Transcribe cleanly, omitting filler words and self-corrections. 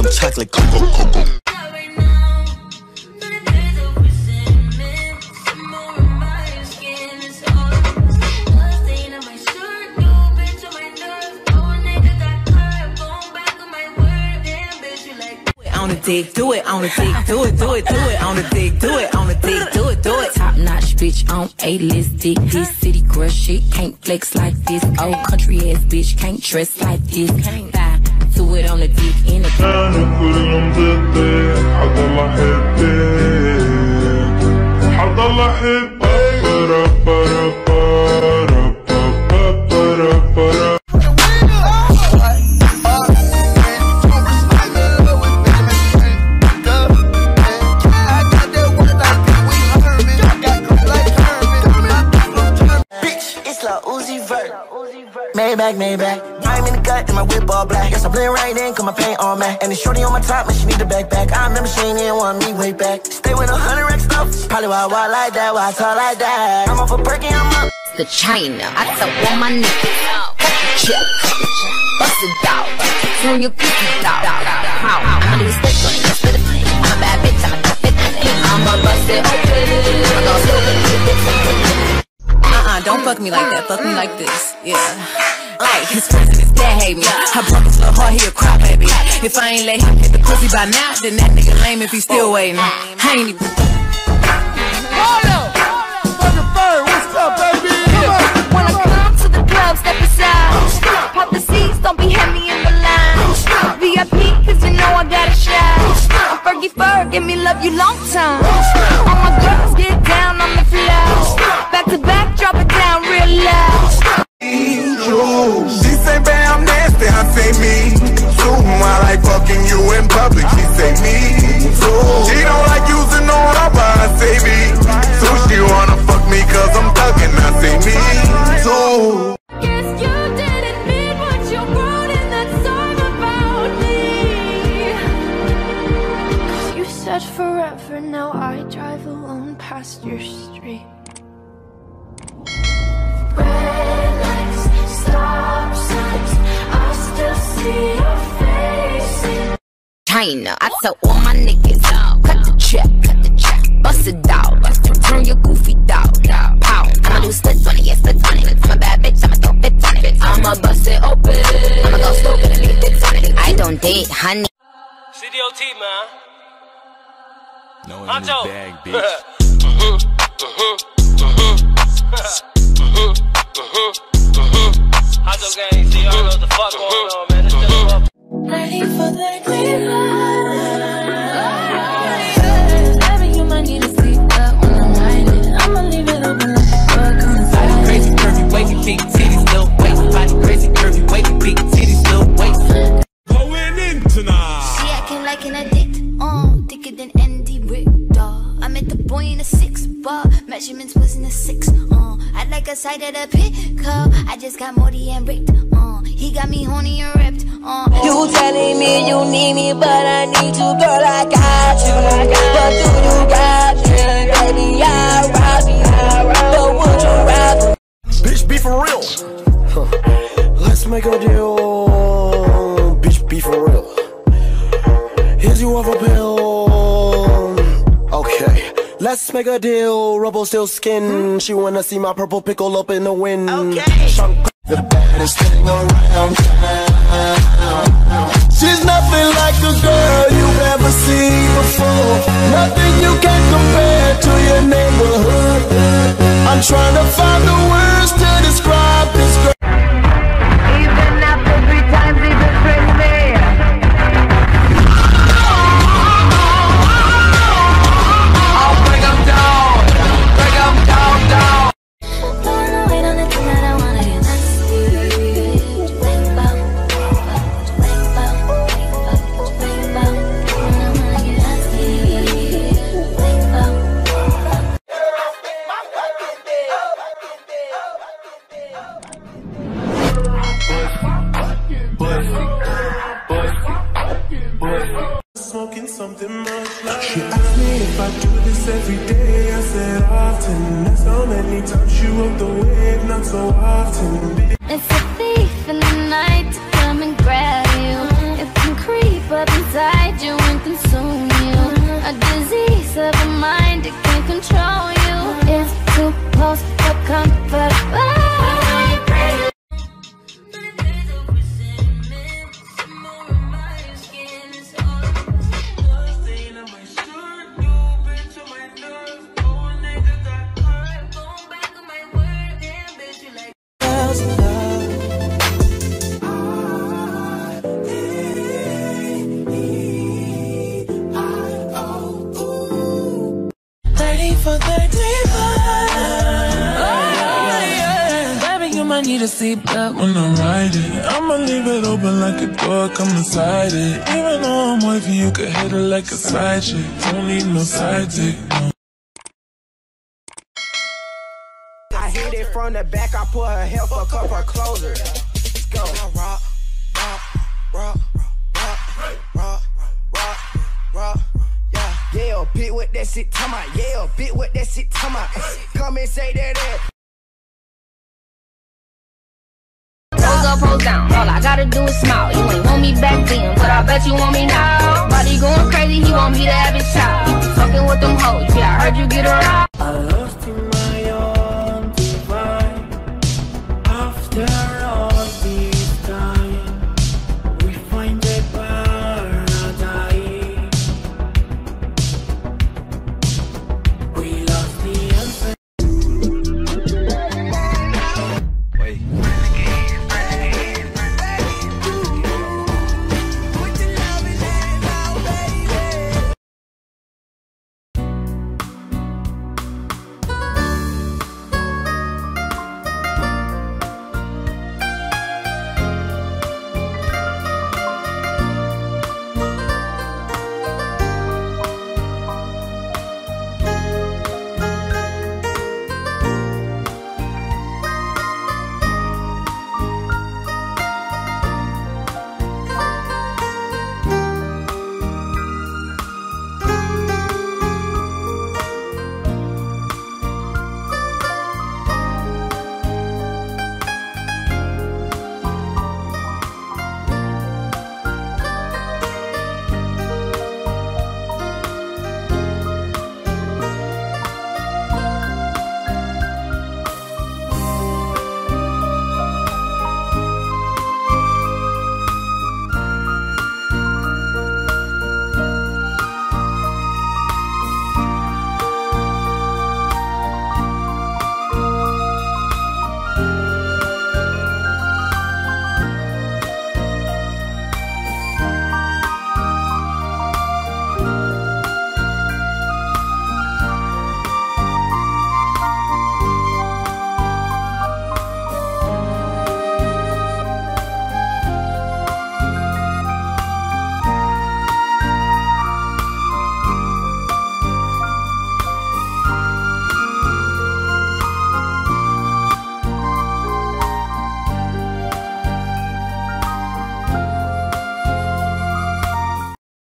some chocolate cocoa. On the dick, do it, on the dick, do it, do it, do it, on the dick, do it, on the dick, do it, do it. Top notch bitch on A-list dick. This city girl shit can't flex like this. Old country ass bitch can't dress like this. Can't buy to it on the dick in the Maybach, I'm in the gut and my whip all black. Guess I blend right in, cause my paint all matte. And the shorty on my top, man, she need a backpack. I remember she ain't even want me way back. Stay with 100 racks stuff. Probably why I walk like that, why I talk like that. I'm off a perky, I'm up. The China, I tell all my niggas, cut the check, bust it out, turn your cookies out. I'ma do a split on it, split it. I'm a bad bitch, I'ma do it. I'ma bust it open, I'ma go stupid. Don't fuck me like that, fuck me like this, yeah. Like, his friends and his dad hate me. I broke his little heart, he a cry baby. If I ain't let him hit the pussy by now, then that nigga lame if he still waiting. I ain't even. What's up, baby? When I come to the club, step aside. Pop the seats, don't be heavy in the line. VIP, cause you know I got a shot. I'm Fergie Ferg, give me love you long time. All my girls get down on the floor. Back to back, drop it down real loud. She say, babe, I'm nasty, I say me too. I like fucking you in public, she say me too. She don't like using no rubber, I say me too. She wanna fuck me cause I'm thuggin', I say me too. Guess you didn't mean what you wrote in that song about me. 'Cause you said forever, now I drive alone past your street. Red lights, stop signs, I still see your face. China, I tell all my niggas, cut the check, bust it out, turn your goofy dog, pow. I'ma do splits on it, yeah, splits on it. I'm a bad bitch, I'ma throw fits on it. I'ma bust it open, I'ma go stupid and leave fits on it. I don't date, honey. CDOT, man. No one in this bag, bitch. Hot gang, see, I don't know what the fuck going on, man. This shit up. Ready for the green light. Baby, you might need to sleep up when I'm riding. I'ma leave it open like a book on the side. Crazy curvy, wavy, big titties, little waist. Body crazy curvy, wavy, big titties, little waist. Going in tonight. She acting like an addict, thicker than Andy Richter. I met the boy in a 6-bar, measurements was in a 6. I like a side of the pickup. I just got Morty and ripped. He got me horny and ripped. You telling me you need me, but I need you, girl, I got you. But do you got me, baby, I rob you. But would you rather? Bitch, be for real. Let's make a deal. Bitch, be for real. Here's you off a pill. Okay. Let's make a deal, rubble still skin. She wanna see my purple pickle up in the wind. Okay. The baddest thing around town. She's nothing like a girl you've ever seen before. Nothing you can compare to your neighborhood. I'm trying to find the words to describe this girl. Even after 3 times he betrayed me. Smoking something much louder. She asked me if I do this every day. I said often. That's how many times you rode the wave, not so often. It's a thief in the night to come and grab you. It can creep up inside you and consume you. A disease of the mind, it can control you. It's supposed to comfort. For 35. Baby, you might need a seatbelt when I'm riding. I'ma leave it open like a door, come inside it. Even though I'm wifey, you could hit it like a side chick. Don't need no side dick, no. I hit it from the back, I put her hair, fuck up her closer. Let's go. Rock, rock, rock, rock, rock, rock, rock. Yeah, bitch, what that shit talking about? Yeah, bitch, what that shit talking about? Come and say that. Pose up, pose down. All I gotta do is smile. You ain't want me back then, but I bet you want me now. Body going crazy, he want me to have his child. Fucking with them hoes, yeah, I heard you get around.